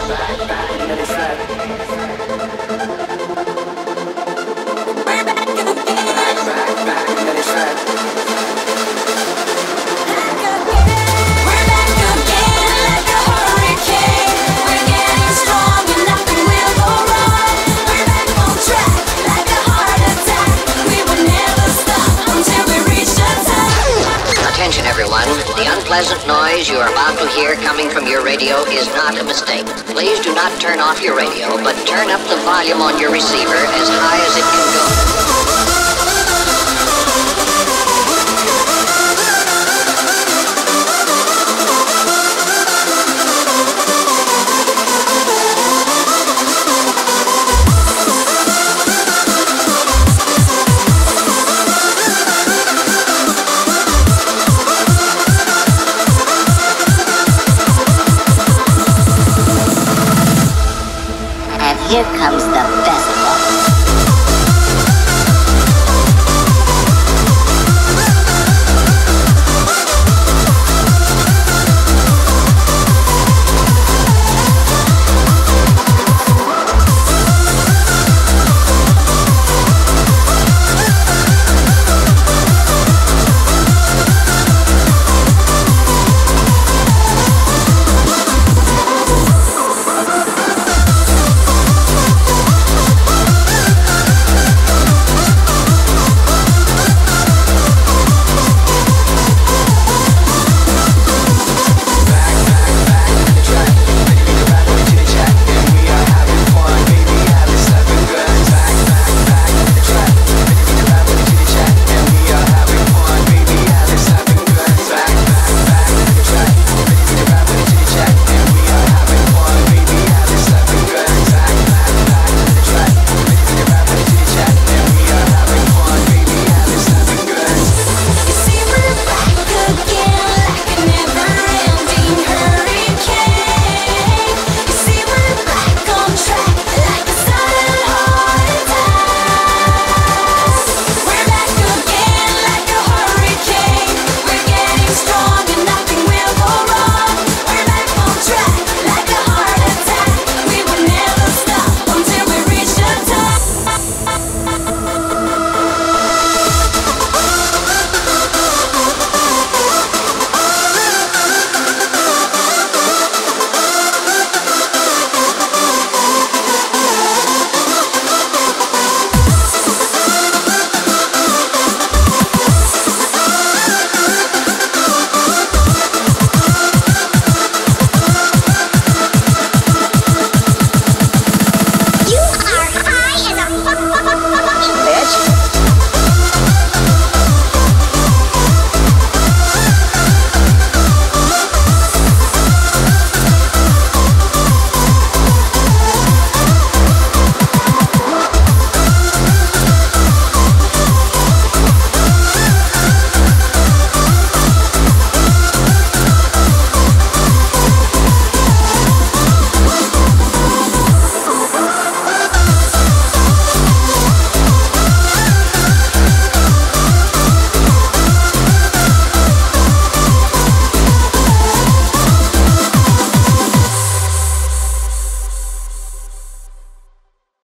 Everyone, the unpleasant noise you are about to hear coming from your radio is not a mistake. Please do not turn off your radio, but turn up the volume on your receiver as high as it can go. Here comes the best